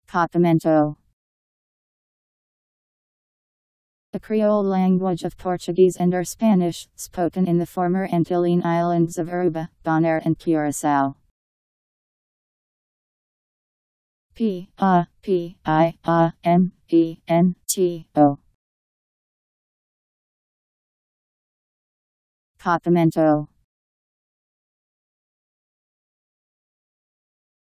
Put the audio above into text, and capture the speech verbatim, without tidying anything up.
Papiamento. The Creole language of Portuguese and or Spanish, spoken in the former Antillean islands of Aruba, Bonaire and Curaçao. P A P I A M E N T O. Papiamento.